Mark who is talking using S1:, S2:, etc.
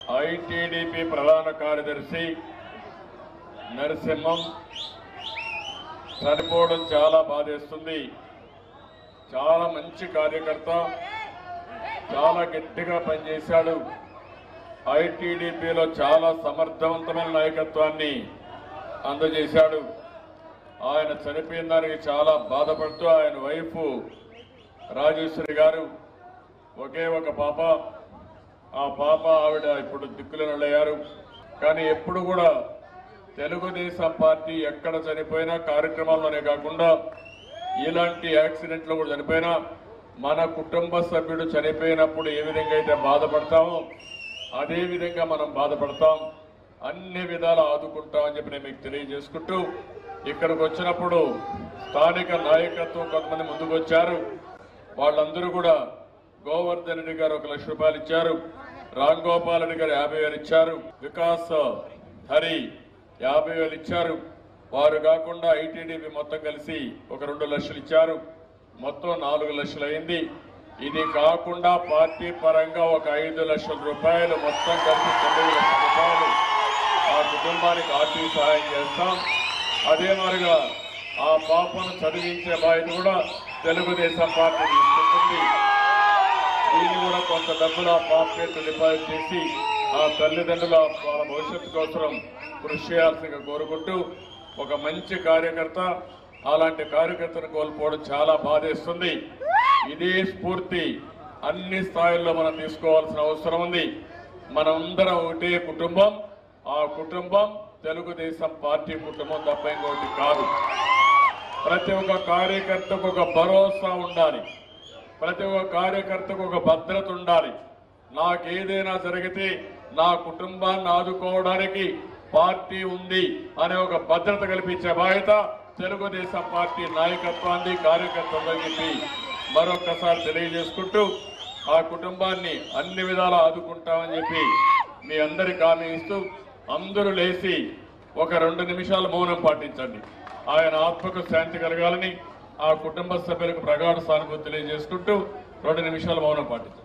S1: ITDP ప్రధాన కార్యదర్శి నరసింహం చనిపోవడం చాలా బాధేస్తుంది. చాలా మంచి కార్యకర్త, చాలా గట్టిగా పనిచేశాడు. ఐటీడీపీలో చాలా సమర్థవంతమైన నాయకత్వాన్ని అందజేశాడు. ఆయన చనిపోయిన దానికి చాలా బాధపడుతూ ఆయన వైఫ్ రాజేశ్వరి గారు ఒకే ఒక పాప, ఆ పాప ఆవిడ ఇప్పుడు దిక్కులనయ్యారు. కానీ ఎప్పుడు కూడా తెలుగుదేశం పార్టీ ఎక్కడ చనిపోయినా కార్యక్రమాల్లోనే కాకుండా ఇలాంటి యాక్సిడెంట్లో కూడా చనిపోయినా మన కుటుంబ సభ్యుడు చనిపోయినప్పుడు ఏ విధంగా అయితే బాధపడతామో అదే విధంగా మనం బాధపడతాం, అన్ని విధాలు ఆదుకుంటామని చెప్పి నేను మీకు తెలియజేసుకుంటూ, ఇక్కడికి వచ్చినప్పుడు స్థానిక నాయకత్వం కొంతమంది ముందుకు వచ్చారు. వాళ్ళందరూ కూడా గోవర్ధన్ రెడ్డి గారు 1 లక్ష రూపాయలు ఇచ్చారు, రామ్ గోపాల్ రెడ్డి గారు 50,000 ఇచ్చారు, వికాస్ హరి 50,000 ఇచ్చారు. వారు కాకుండా ఐటీడీపీ మొత్తం కలిసి ఒక 2 లక్షలు ఇచ్చారు. మొత్తం 4 లక్షలు అయింది. ఇది కాకుండా పార్టీ పరంగా ఒక 5 లక్షల రూపాయలు, మొత్తం కలిసి 9 లక్షల రూపాయలు ఆ కుటుంబానికి ఆర్థిక సహాయం చేస్తాం. అదే మరిగా ఆ పాపను చదివించే బాధ్యత కూడా తెలుగుదేశం పార్టీ తీసుకుంటుంది. దీన్ని కూడా కొంత డబ్బులు ఆ పాప పేరు డిపాజిట్ చేసి ఆ తల్లిదండ్రుల వాళ్ళ భవిష్యత్తు కోసం కృషి చేయాల్సిందిగా కోరుకుంటూ, ఒక మంచి కార్యకర్త, అలాంటి కార్యకర్తను కోల్పోవడం చాలా బాధేస్తుంది. ఇదే స్ఫూర్తి అన్ని స్థాయిల్లో మనం తీసుకోవాల్సిన అవసరం ఉంది. మనందరం ఒకటే కుటుంబం, ఆ కుటుంబం తెలుగుదేశం పార్టీ కుటుంబం తప్ప ఇంకోటి కాదు. ప్రతి ఒక్క కార్యకర్తకు ఒక భరోసా ఉండాలి, ప్రతి ఒక్క కార్యకర్తకు ఒక భద్రత ఉండాలి. నాకేదైనా జరిగితే నా కుటుంబాన్ని ఆదుకోవడానికి పార్టీ ఉంది అనే ఒక భద్రత కల్పించే బాధ్యత తెలుగుదేశం పార్టీ నాయకత్వాన్ని, కార్యకర్తలని చెప్పి మరొక్కసారి తెలియజేసుకుంటూ, ఆ కుటుంబాన్ని అన్ని విధాలా ఆదుకుంటామని చెప్పి మీ అందరికి హామీ ఇస్తూ, అందరూ లేచి ఒక 2 నిమిషాలు మౌనం పాటించండి. ఆయన ఆత్మకు శాంతి కలగాలని ఆ కుటుంబ సభ్యులకు ప్రగాఢ సానుభూతి తెలియజేసుకుంటూ 2 నిమిషాలు మౌనం పాటించండి.